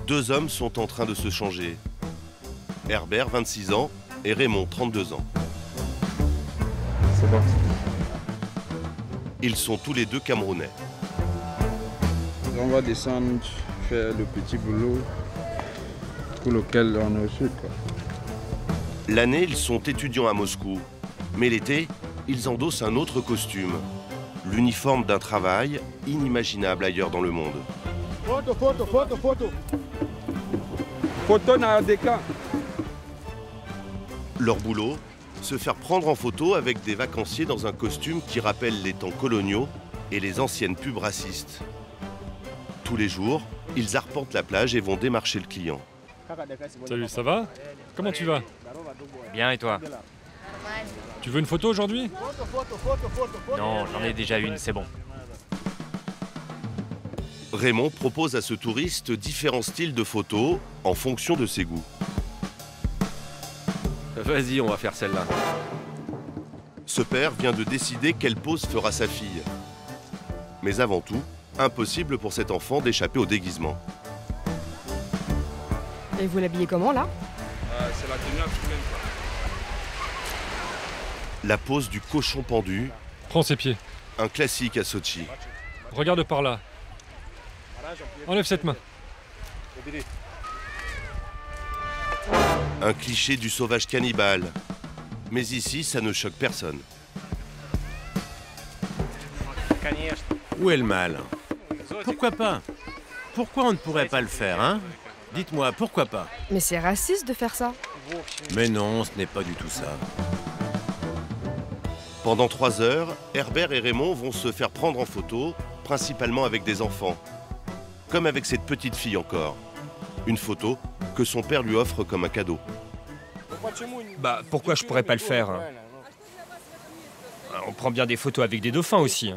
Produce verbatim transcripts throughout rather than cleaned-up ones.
Deux hommes sont en train de se changer. Herbert, vingt-six ans, et Raymond, trente-deux ans. C'est parti. Ils sont tous les deux Camerounais. On va descendre, faire le petit boulot pour lequel on est au sud. L'année, ils sont étudiants à Moscou. Mais l'été, ils endossent un autre costume. L'uniforme d'un travail inimaginable ailleurs dans le monde. Photo, photo, photo, photo. Photo dans des cas. Leur boulot, se faire prendre en photo avec des vacanciers dans un costume qui rappelle les temps coloniaux et les anciennes pubs racistes. Tous les jours, ils arpentent la plage et vont démarcher le client. Salut, ça va? Comment tu vas? Bien, et toi? Tu veux une photo aujourd'hui? Non, j'en ai déjà une, c'est bon. Raymond propose à ce touriste différents styles de photos en fonction de ses goûts. Vas-y, on va faire celle-là. Ce père vient de décider quelle pose fera sa fille. Mais avant tout, impossible pour cet enfant d'échapper au déguisement. Et vous l'habillez comment là? euh, C'est la tenue africaine. La pose du cochon pendu, Prends ses pieds. un classique à Sochi. Regarde par là. Enlève cette main. Un cliché du sauvage cannibale. Mais ici, ça ne choque personne. Où est le mal? Pourquoi pas? Pourquoi on ne pourrait pas le faire, hein? Dites-moi, pourquoi pas? Mais c'est raciste de faire ça. Mais non, ce n'est pas du tout ça. Pendant trois heures, Herbert et Raymond vont se faire prendre en photo, principalement avec des enfants. Comme avec cette petite fille encore. Une photo que son père lui offre comme un cadeau. Bah, pourquoi je pourrais pas le faire? On prend bien des photos avec des dauphins aussi.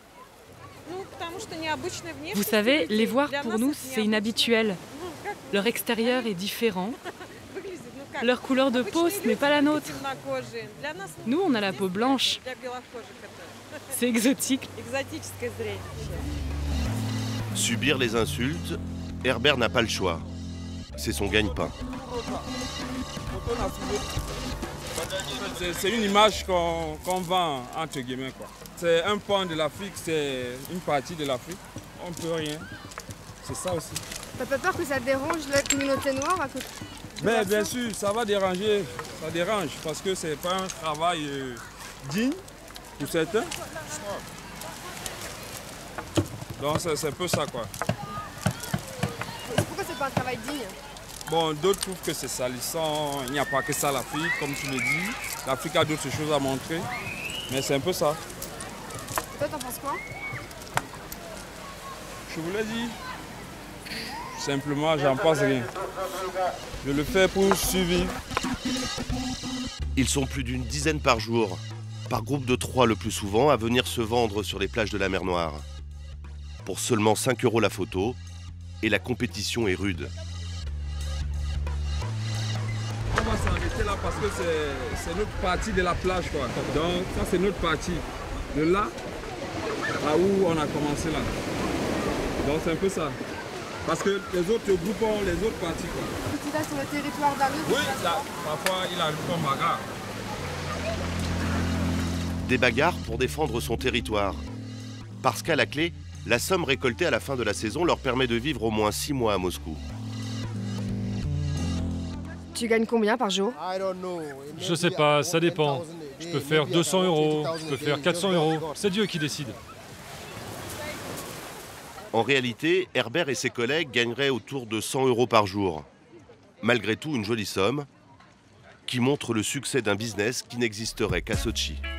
Vous savez, les voir pour nous, c'est inhabituel. Leur extérieur est différent. Leur couleur de peau, ce n'est pas la nôtre. Nous, on a la peau blanche. C'est exotique. Subir les insultes, Herbert n'a pas le choix. C'est son gagne-pain. C'est une image qu'on qu'on vend, entre guillemets. C'est un pan de l'Afrique, c'est une partie de l'Afrique. On ne peut rien. C'est ça aussi. T'as pas peur que ça dérange la communauté noire à côté? Mais bien sûr, ça va déranger. Ça dérange parce que c'est pas un travail euh, digne pour certains. Donc c'est un peu ça, quoi. Pourquoi c'est pas un travail digne? Bon, d'autres trouvent que c'est salissant. Il n'y a pas que ça l'Afrique, comme tu le dis. L'Afrique a d'autres choses à montrer. Mais c'est un peu ça. Toi, t'en penses quoi? Je vous l'ai dit. Simplement, j'en pense rien. Je le fais pour survivre. Ils sont plus d'une dizaine par jour, par groupe de trois le plus souvent, à venir se vendre sur les plages de la mer Noire. Pour seulement cinq euros la photo, et la compétition est rude. On va s'arrêter là parce que c'est notre partie de la plage, quoi. Donc ça c'est notre partie. De là à où on a commencé là. Donc c'est un peu ça. Parce que les autres groupes ont les autres parties, quoi. Tu vas sur le territoire d'un autre? Oui, là, parfois il arrive comme bagarre. Des bagarres pour défendre son territoire. Parce qu'à la clé, la somme récoltée à la fin de la saison leur permet de vivre au moins six mois à Moscou. Tu gagnes combien par jour? Je sais pas, ça dépend. Je peux faire deux cents euros, je peux faire quatre cents euros. C'est Dieu qui décide. En réalité, Herbert et ses collègues gagneraient autour de cent euros par jour. Malgré tout, une jolie somme qui montre le succès d'un business qui n'existerait qu'à Sochi.